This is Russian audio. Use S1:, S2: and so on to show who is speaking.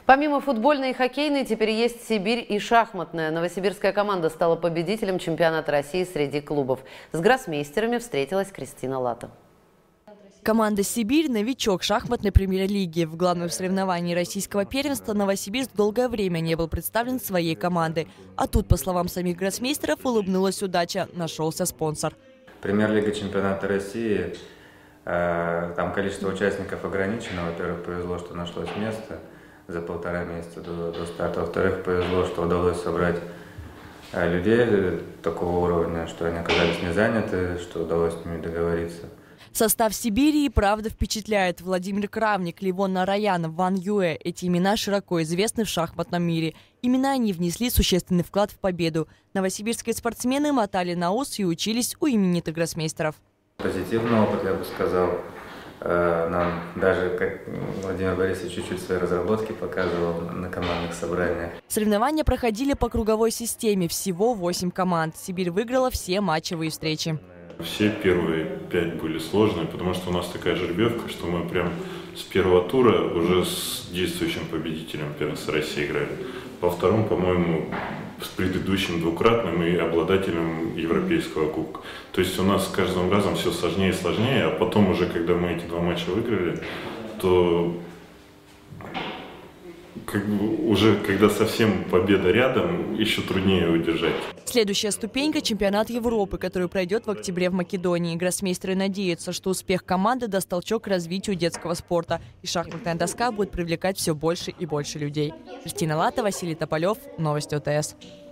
S1: Помимо футбольной и хоккейной, теперь есть Сибирь и шахматная. Новосибирская команда стала победителем чемпионата России среди клубов. С гроссмейстерами встретилась Кристина Лата.
S2: Команда «Сибирь» – новичок шахматной премьер-лиги. В главном соревновании российского первенства Новосибирск долгое время не был представлен своей командой. А тут, по словам самих гроссмейстеров, улыбнулась удача – нашелся спонсор.
S3: Премьер-лига чемпионата России, там количество участников ограничено. Во-первых, повезло, что нашлось место за 1,5 месяца до старта. Во-вторых, повезло, что удалось собрать людей такого уровня, что они оказались не заняты, что удалось с ними договориться.
S2: Состав Сибири и правда впечатляет. Владимир Кравник, Ливон Нараян, Ван Юэ – эти имена широко известны в шахматном мире. Именно они внесли существенный вклад в победу. Новосибирские спортсмены мотали на ус и учились у именитых гроссмейстеров.
S3: Позитивный опыт, я бы сказал. Нам даже, как Владимир Борисович чуть-чуть свои разработки показывал на командных собраниях.
S2: Соревнования проходили по круговой системе. Всего 8 команд. Сибирь выиграла все матчевые встречи.
S4: Все первые 5 были сложные, потому что у нас такая жеребьевка, что мы прям с первого тура уже с действующим победителем первенства России играли. Во втором, по-моему, с предыдущим двукратным и обладателем Европейского кубка. То есть у нас с каждым разом все сложнее и сложнее, а потом уже, когда мы эти 2 матча выиграли, то уже когда совсем победа рядом, еще труднее удержать.
S2: Следующая ступенька – чемпионат Европы, который пройдет в октябре в Македонии. Гроссмейстеры надеются, что успех команды даст толчок к развитию детского спорта. И шахматная доска будет привлекать все больше и больше людей. Кристина Лата, Василий Тополев. Новости ОТС.